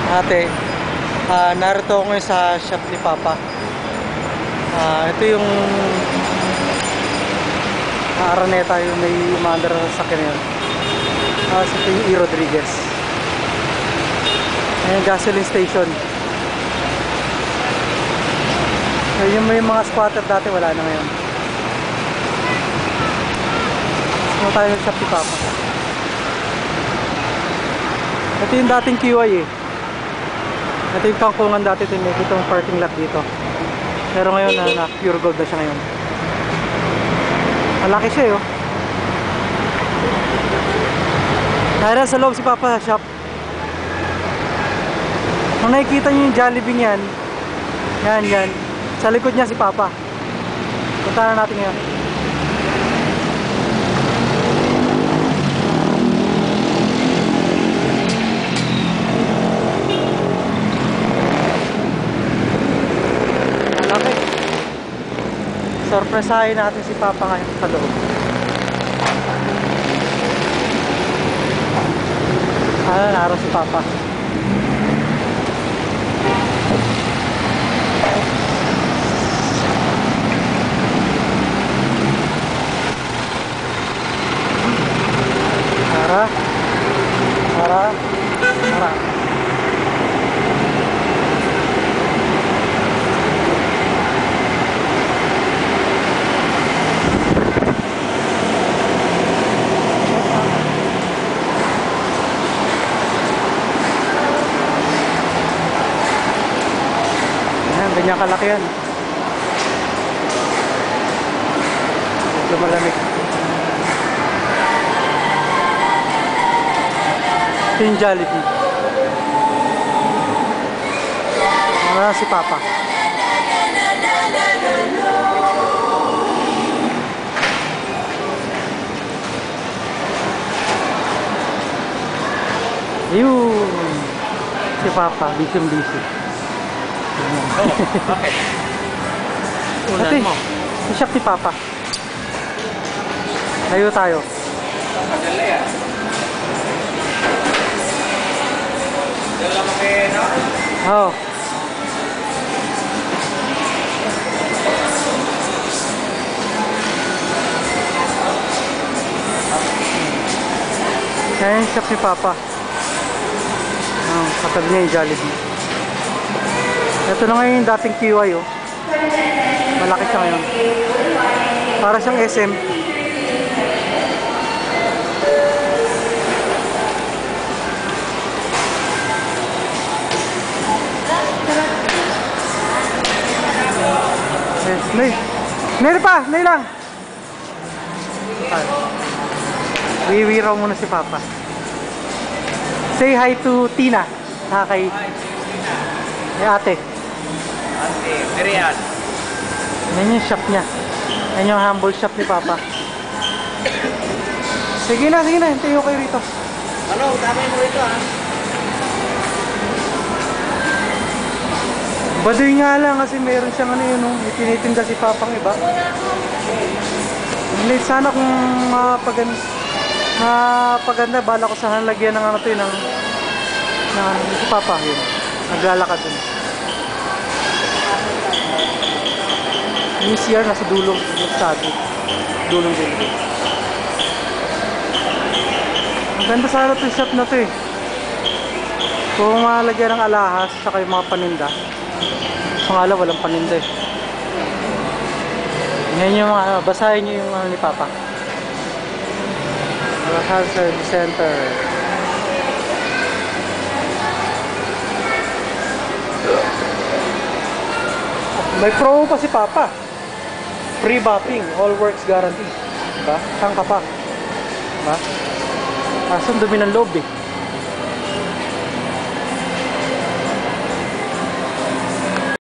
Ate, narito ako ngayon sa shop ni Papa. Ito yung Araneta, yung may umandar sa sakyan yun. Ito yung E. Rodriguez. Ayan, gasoline station. Yung may mga squatter dati, wala na ngayon. Sino tayo yung shop ni Papa? Ito yung dating QI eh. Ito yung kangkungan dati, itong parking lot dito. Pero ngayon na pure gold na siya ngayon. Malaki siya eh, oh. Nara sa loob si Papa sa shop. Kung nakikita nyo yung Jollibee yan, yan, sa likod niya si Papa. Punta na natin ngayon. Sorpresahin natin si Papa ngayon sa loob. Naro si Papa. Tara. Ganyan kalaki yan. Medyo malamig. Ito yung Jollibee. Ano si Papa? Yun. Si Papa, busy. Bakit? Ulan mo. Si shop ni Papa. Layo tayo. Padala yan. Dala mo kayo, no? Oo. Kaya yung shop ni Papa. Katabi niya yung Jollibee. Ito na ngayon yung dating QI, oh. Malaki siya ngayon. Para siyang SM. Nay lang. Wiwiraw muna si Papa. Say hi to Tina. Kay ate. Mirian. Yan yung shop niya. Yan yung humble shop ni Papa. Sige na. Hintayin ko kayo rito. Ano? Damay mo rito, ha? Baduy nga lang kasi meron siyang ano yun, itinitinda si Papang iba. Late sana kung mapaganda, bala ko sana lagyan ng ano to yun, ng si Papa yun. Naglalakad dun. Yung CR nasa dulong din. Ang ganda sana to yung shop na to eh. Kung malagyan ng alahas saka yung mga paninda. Pangala walang paninda eh. Ngayon yung mga basahin nyo yung ni Papa. Alahas Service Center. May promo pa si Papa. Free bopping, all works guarantee. Diba? Saan ka pa? Diba? Asan dumi ng loob eh.